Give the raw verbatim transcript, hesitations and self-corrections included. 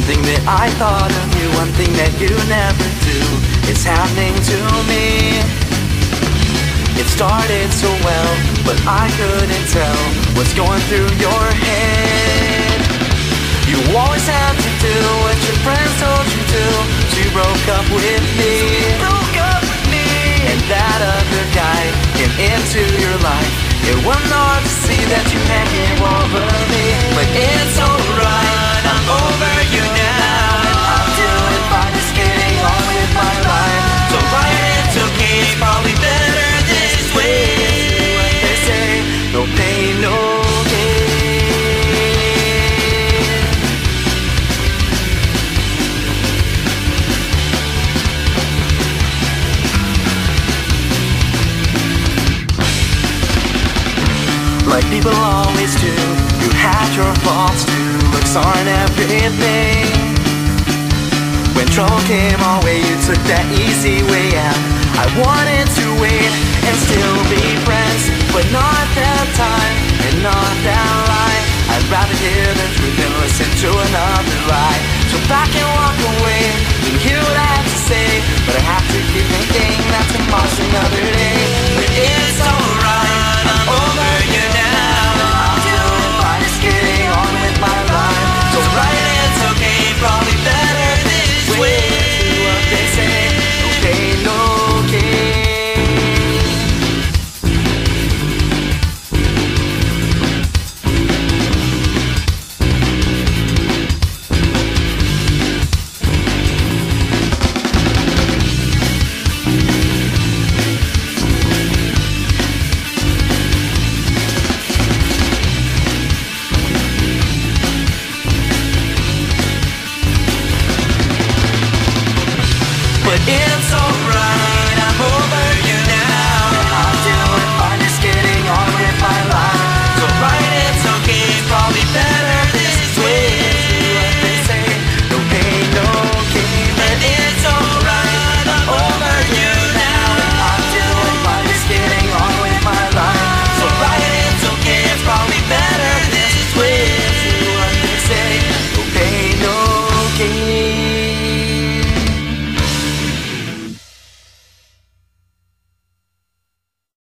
thing that I thought of you, one thing that you never do, is happening to me. It started so well, but I couldn't tell what's going through your head. You always have to do what your friends told you to. She broke up with me, broke up with me, and that other guy came into your life. It wasn't hard to see that you had him over me, but it's alright, I'm over you now, and I'm doing fine, just getting on with my life. So right, it's okay, it's probably better this way. What they say, no pain, no gain. Like people always do, you had your faults too. Looks aren't everything. When trouble came our way, you took that easy way out. I wanted to wait and still be friends, but not that time and not that lie. I'd rather hear the truth than listen to another lie. So back and walk away, didn't hear what I had to say, but I have to keep thinking that tomorrow's another day. But it's alright, I'm over